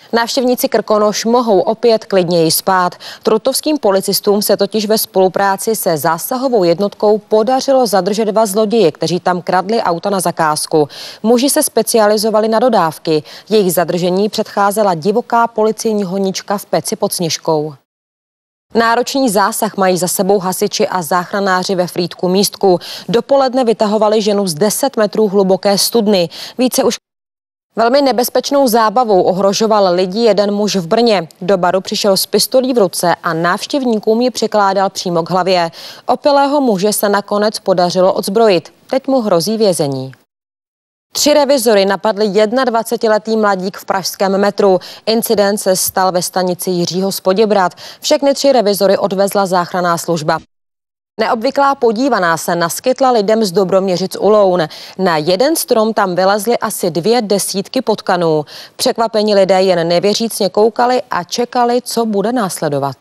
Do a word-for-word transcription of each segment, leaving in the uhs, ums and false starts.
Návštěvníci Krkonoš mohou opět klidněji spát. Trutnovským policistům se totiž ve spolupráci se zásahovou jednotkou podařilo zadržet dva zloděje, kteří tam kradli auta na zakázku. Muži se specializovali na dodávky. Jejich zadržení předcházela divoká policejní honička v Peci pod Sněžkou. Náročný zásah mají za sebou hasiči a záchranáři ve Frýdku Místku. Dopoledne vytahovali ženu z deset metrů hluboké studny. Více už Velmi nebezpečnou zábavou ohrožoval lidi jeden muž v Brně. Do baru přišel s pistolí v ruce a návštěvníkům ji přikládal přímo k hlavě. Opilého muže se nakonec podařilo odzbrojit. Teď mu hrozí vězení. Tři revizory napadli dvacetiletý mladík v pražském metru. Incident se stal ve stanici Jiřího z Poděbrad. Všechny tři revizory odvezla záchranná služba. Neobvyklá podívaná se naskytla lidem z Dobroměřic u Loun. Na jeden strom tam vylezly asi dvě desítky potkanů. Překvapení lidé jen nevěřícně koukali a čekali, co bude následovat.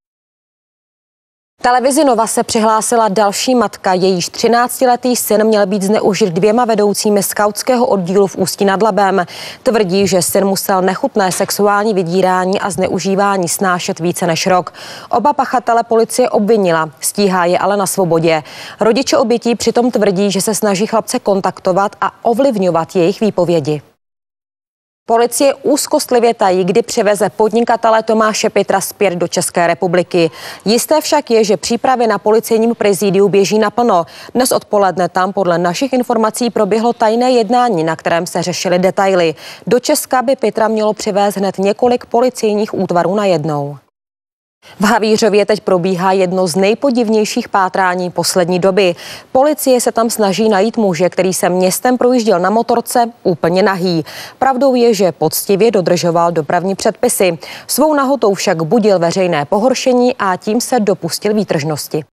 Televizi Nova se přihlásila další matka, jejíž třináctiletý syn měl být zneužit dvěma vedoucími skautského oddílu v Ústí nad Labem. Tvrdí, že syn musel nechutné sexuální vydírání a zneužívání snášet více než rok. Oba pachatele policie obvinila, stíhá je ale na svobodě. Rodiče obětí přitom tvrdí, že se snaží chlapce kontaktovat a ovlivňovat jejich výpovědi. Policie úzkostlivě tají, kdy přiveze podnikatele Tomáše Pitra zpět do České republiky. Jisté však je, že přípravy na policejním prezidiu běží naplno. Dnes odpoledne tam podle našich informací proběhlo tajné jednání, na kterém se řešily detaily. Do Česka by Pitra mělo přivést hned několik policejních útvarů najednou. V Havířově teď probíhá jedno z nejpodivnějších pátrání poslední doby. Policie se tam snaží najít muže, který se městem projížděl na motorce úplně nahý. Pravdou je, že poctivě dodržoval dopravní předpisy. Svou nahotou však budil veřejné pohoršení a tím se dopustil výtržnosti.